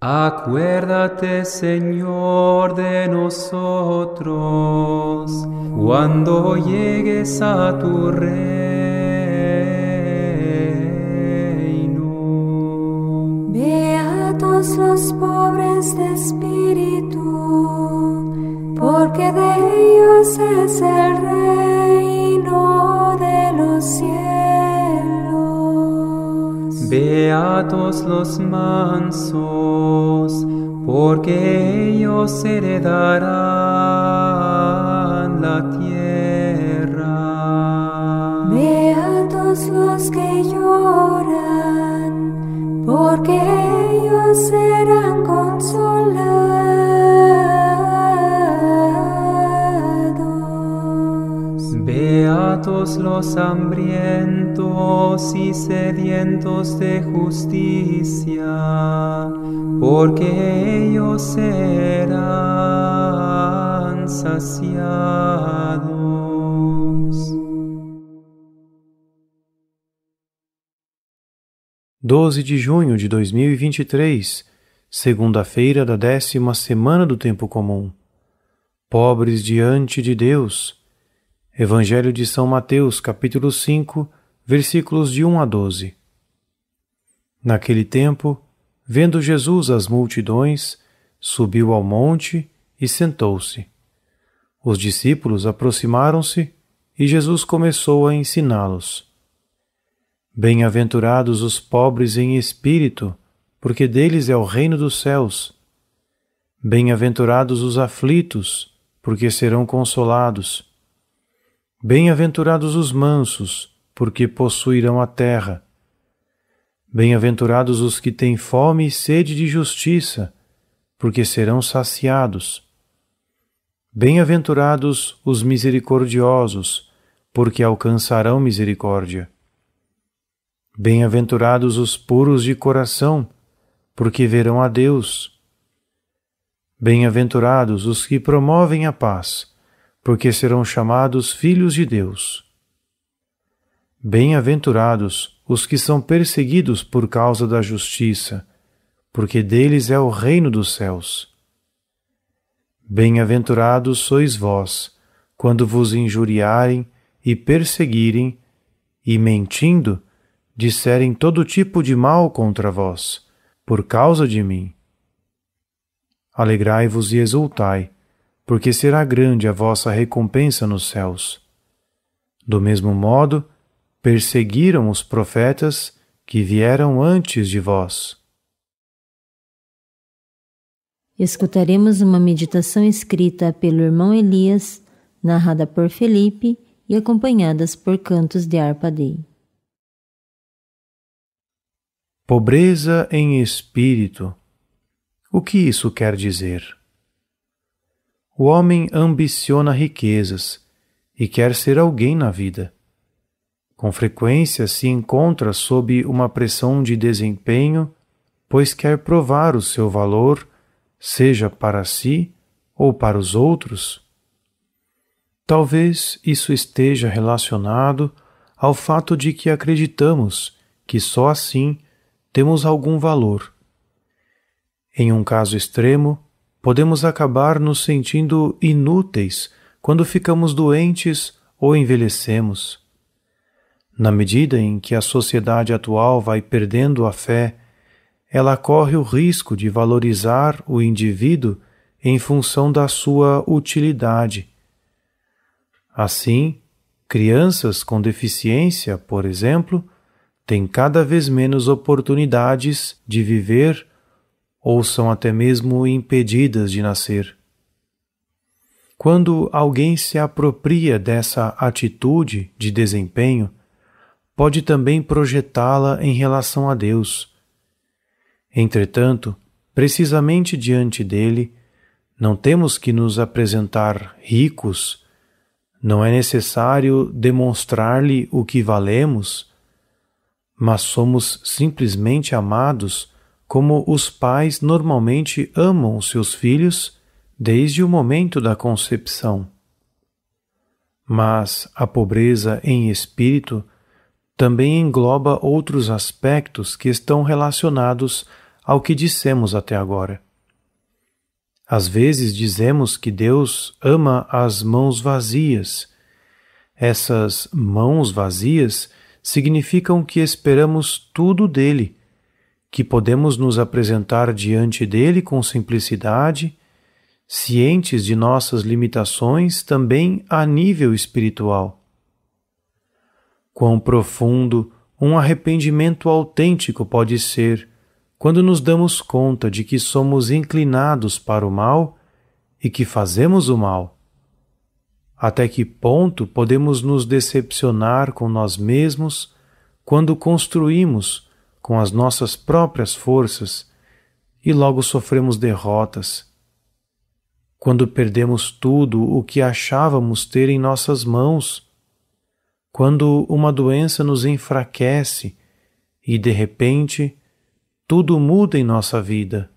Acuérdate, Señor, de nosotros, cuando llegues a tu reino. Beatos los pobres de espíritu, porque de ellos es el reino de los cielos. Beatos los mansos, porque ellos heredarán la tierra. Beatos los que lloran, porque ellos serán consolados. Beatos los hambrientos y sedientos de justicia, porque ellos serán saciados. 12 de junho de 2023, segunda-feira da 10ª semana do Tempo Comum. Pobres diante de Deus. Evangelho de São Mateus, capítulo 5, versículos de 1 a 12. Naquele tempo, vendo Jesus as multidões, subiu ao monte e sentou-se. Os discípulos aproximaram-se e Jesus começou a ensiná-los. Bem-aventurados os pobres em espírito, porque deles é o reino dos céus. Bem-aventurados os aflitos, porque serão consolados. Bem-aventurados os mansos, porque possuirão a terra. Bem-aventurados os que têm fome e sede de justiça, porque serão saciados. Bem-aventurados os misericordiosos, porque alcançarão misericórdia. Bem-aventurados os puros de coração, porque verão a Deus. Bem-aventurados os que promovem a paz, porque serão chamados filhos de Deus. Bem-aventurados os que são perseguidos por causa da justiça, porque deles é o reino dos céus. Bem-aventurados sois vós, quando vos injuriarem e perseguirem, e mentindo, disserem todo tipo de mal contra vós, por causa de mim. Alegrai-vos e exultai, porque será grande a vossa recompensa nos céus. Do mesmo modo, perseguiram os profetas que vieram antes de vós. Escutaremos uma meditação escrita pelo irmão Elias, narrada por Felipe e acompanhadas por cantos de harpa Dei. Pobreza em espírito. O que isso quer dizer? O homem ambiciona riquezas e quer ser alguém na vida. Com frequência se encontra sob uma pressão de desempenho, pois quer provar o seu valor, seja para si ou para os outros. Talvez isso esteja relacionado ao fato de que acreditamos que só assim temos algum valor. Em um caso extremo, podemos acabar nos sentindo inúteis quando ficamos doentes ou envelhecemos. Na medida em que a sociedade atual vai perdendo a fé, ela corre o risco de valorizar o indivíduo em função da sua utilidade. Assim, crianças com deficiência, por exemplo, têm cada vez menos oportunidades de viver ou são até mesmo impedidas de nascer. Quando alguém se apropria dessa atitude de desempenho, pode também projetá-la em relação a Deus. Entretanto, precisamente diante dele, não temos que nos apresentar ricos, não é necessário demonstrar-lhe o que valemos, mas somos simplesmente amados como os pais normalmente amam os seus filhos desde o momento da concepção. Mas a pobreza em espírito também engloba outros aspectos que estão relacionados ao que dissemos até agora. Às vezes dizemos que Deus ama as mãos vazias. Essas mãos vazias significam que esperamos tudo dele, que podemos nos apresentar diante dele com simplicidade, cientes de nossas limitações também a nível espiritual. Quão profundo um arrependimento autêntico pode ser quando nos damos conta de que somos inclinados para o mal e que fazemos o mal. Até que ponto podemos nos decepcionar com nós mesmos quando construímos com as nossas próprias forças e logo sofremos derrotas? Quando perdemos tudo o que achávamos ter em nossas mãos? Quando uma doença nos enfraquece e, de repente, tudo muda em nossa vida?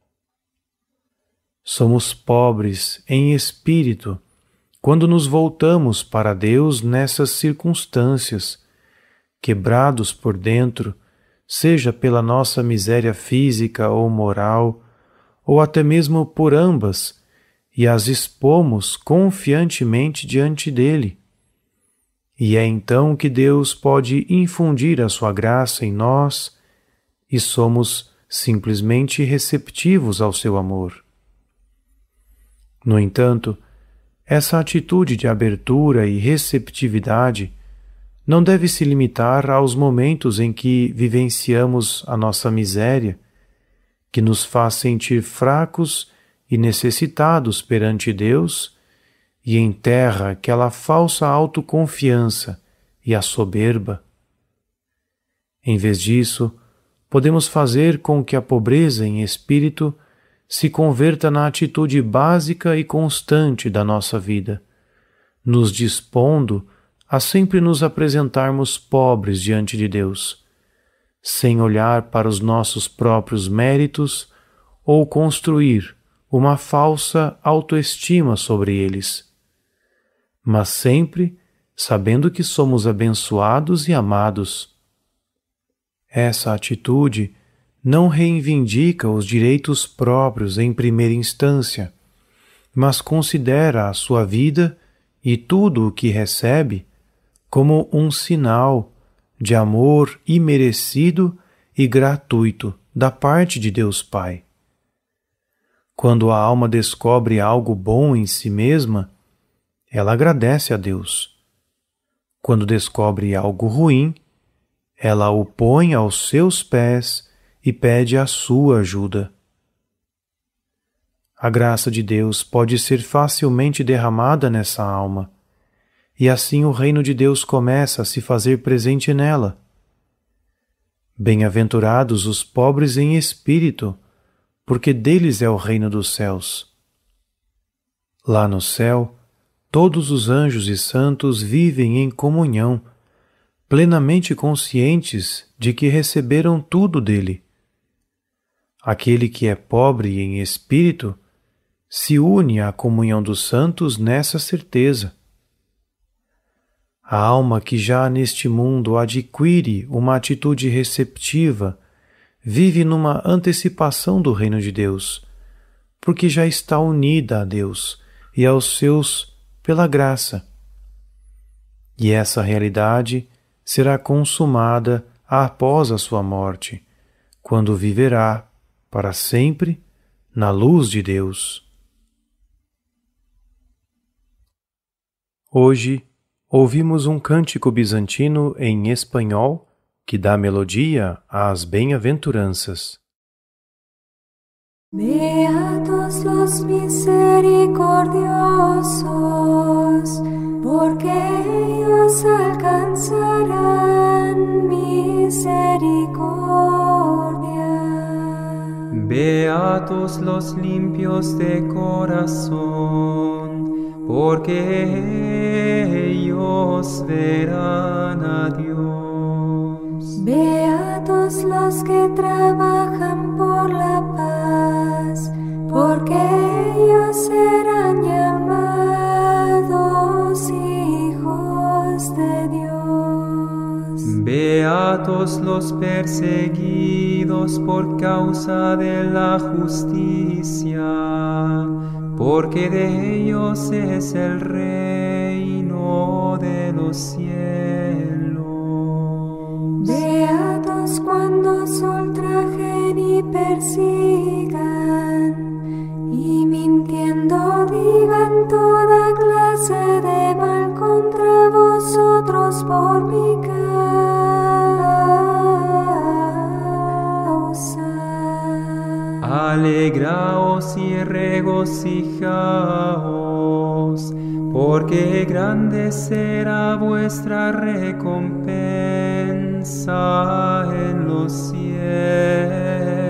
Somos pobres em espírito quando nos voltamos para Deus nessas circunstâncias, quebrados por dentro, seja pela nossa miséria física ou moral, ou até mesmo por ambas, e as expomos confiantemente diante dele. E é então que Deus pode infundir a sua graça em nós e somos simplesmente receptivos ao seu amor. No entanto, essa atitude de abertura e receptividade não deve se limitar aos momentos em que vivenciamos a nossa miséria, que nos faz sentir fracos e necessitados perante Deus e enterra aquela falsa autoconfiança e a soberba. Em vez disso, podemos fazer com que a pobreza em espírito se converta na atitude básica e constante da nossa vida, nos dispondo a sempre nos apresentarmos pobres diante de Deus, sem olhar para os nossos próprios méritos ou construir uma falsa autoestima sobre eles, mas sempre sabendo que somos abençoados e amados. Essa atitude não reivindica os direitos próprios em primeira instância, mas considera a sua vida e tudo o que recebe como um sinal de amor imerecido e gratuito da parte de Deus Pai. Quando a alma descobre algo bom em si mesma, ela agradece a Deus. Quando descobre algo ruim, ela o põe aos seus pés e pede a sua ajuda. A graça de Deus pode ser facilmente derramada nessa alma, e assim o reino de Deus começa a se fazer presente nela. Bem-aventurados os pobres em espírito, porque deles é o reino dos céus. Lá no céu, todos os anjos e santos vivem em comunhão, plenamente conscientes de que receberam tudo dele. Aquele que é pobre em espírito se une à comunhão dos santos nessa certeza. A alma que já neste mundo adquire uma atitude receptiva vive numa antecipação do reino de Deus, porque já está unida a Deus e aos seus pela graça. E essa realidade será consumada após a sua morte, quando viverá para sempre na luz de Deus. Hoje ouvimos um cântico bizantino em espanhol que dá melodia às bem-aventuranças. Beatos los misericordiosos, porque ellos alcanzarán misericordia. Beatos los limpios de corazón, porque ellos verán a Dios. Beatos los que trabajan por la paz, porque ellos serán llamados hijos de Dios. Beatos los perseguidos oprimidos por causa de la justicia, porque de ellos es el reino de los cielos. Beatos cuando os ultrajen y persigan, y mintiendo digan toda clase de mal contra vosotros por mi causa. Alegraos y regocijaos, porque grande será vuestra recompensa en los cielos.